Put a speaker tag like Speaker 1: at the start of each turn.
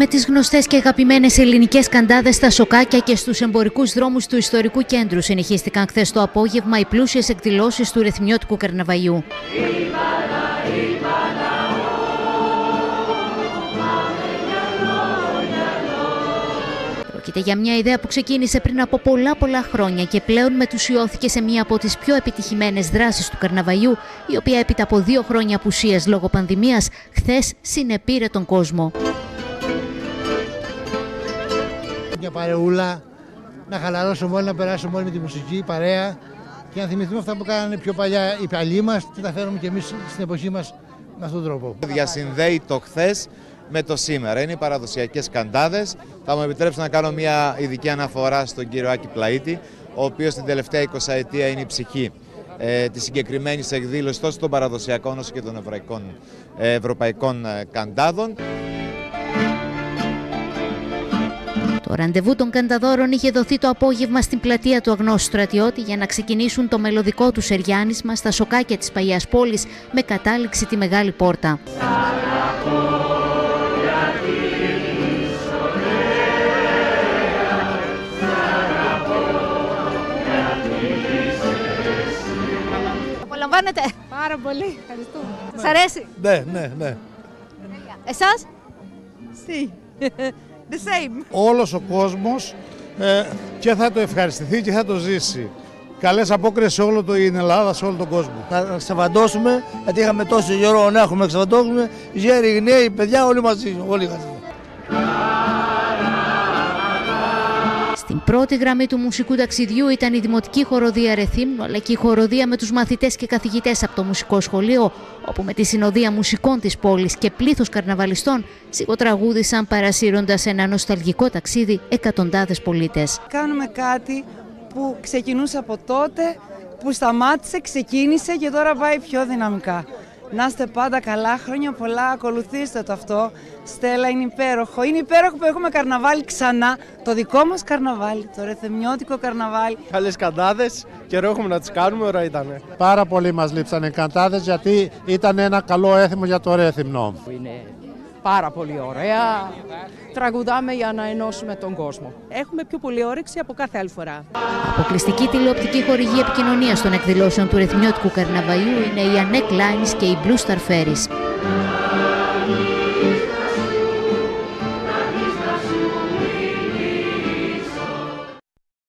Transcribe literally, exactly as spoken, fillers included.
Speaker 1: τις γνωστές και αγαπημένες ελληνικές καντάδες στα σοκάκια και στους εμπορικούς δρόμους του ιστορικού κέντρου συνεχίστηκαν χθες το απόγευμα οι πλούσιες εκδηλώσεις του Ρεθιμιώτικου Καρναβαλιού. Πρόκειται για μια ιδέα που ξεκίνησε πριν από πολλά πολλά χρόνια και πλέον μετουσιώθηκε σε μία από τις πιο επιτυχημένες δράσεις του καρναβαλιού, η οποία έπειτα από δύο χρόνια απουσίας λόγω πανδημίας, χθες συνεπήρε τον κόσμο.
Speaker 2: Μια παρεούλα, να χαλαρώσουμε όλοι, να περάσουμε όλοι με τη μουσική, παρέα και να θυμηθούμε αυτά που κάνανε πιο παλιά οι παλιοί μας και τα φέρουμε και εμείς στην εποχή μας με αυτόν τον τρόπο.
Speaker 3: Διασυνδέει το χθες με το σήμερα. Είναι οι παραδοσιακές καντάδες. Θα μου επιτρέψω να κάνω μια ειδική αναφορά στον κύριο Άκη Πλαΐτη, ο οποίος την τελευταία εικοσαετία είναι η ψυχή ε, της συγκεκριμένης εκδήλωσης τόσο των παραδοσιακών όσο και των ευρωπαϊκών, ε, ευρωπαϊκών ε, καντάδων.
Speaker 1: Το ραντεβού των κανταδόρων είχε δοθεί το απόγευμα στην πλατεία του Αγνώστου Στρατιώτη για να ξεκινήσουν το μελωδικό του σεριάνισμα στα σοκάκια της παλιάς πόλης με κατάληξη τη Μεγάλη Πόρτα.
Speaker 4: Απολαμβάνετε?
Speaker 5: Πάρα πολύ, ευχαριστούμε.
Speaker 4: Σας αρέσει?
Speaker 6: Ναι, ναι, ναι.
Speaker 4: Εσάς?
Speaker 5: Sí. The same.
Speaker 6: Όλος ο κόσμος ε, και θα το ευχαριστηθεί και θα το ζήσει. Καλές απόκριες σε όλο το, η Ελλάδα, σε όλο τον κόσμο.
Speaker 7: Να ξεβαντώσουμε, γιατί είχαμε τόσο καιρό να έχουμε ξεβαντώσουμε, γέροι, νέοι, παιδιά, όλοι μαζί, όλοι μαζί.
Speaker 1: Στην πρώτη γραμμή του μουσικού ταξιδιού ήταν η Δημοτική Χοροδία Ρεθύμνου, αλλά και η χοροδία με τους μαθητές και καθηγητές από το μουσικό σχολείο, όπου με τη συνοδεία μουσικών της πόλης και πλήθος καρναβαλιστών σιγοτραγούδησαν παρασύροντας ένα νοσταλγικό ταξίδι εκατοντάδες πολίτες.
Speaker 5: Κάνουμε κάτι που ξεκινούσε από τότε, που σταμάτησε, ξεκίνησε και τώρα πάει πιο δυναμικά. Να είστε πάντα καλά, χρόνια πολλά, ακολουθήστε το αυτό. Στέλλα, είναι υπέροχο. Είναι υπέροχο που έχουμε καρναβάλι ξανά, το δικό μας καρναβάλι, το Ρεθιμιώτικο καρναβάλι.
Speaker 8: Καλές καντάδες, καιρό έχουμε να τις κάνουμε, ωραία ήτανε.
Speaker 6: Πάρα πολύ μας λείψανε οι καντάδες γιατί ήταν ένα καλό έθιμο για το Ρέθυμνο.
Speaker 9: Είναι πάρα πολύ ωραία. Τραγουδάμε για να ενώσουμε τον κόσμο.
Speaker 10: Έχουμε πιο πολύ όρεξη από κάθε άλλη φορά.
Speaker 1: Αποκλειστική τηλεοπτική χορηγή επικοινωνίας των εκδηλώσεων του Ρεθιμιώτικου Καρναβαλιού είναι η Ανέκ Lines και η Blue Star Ferries.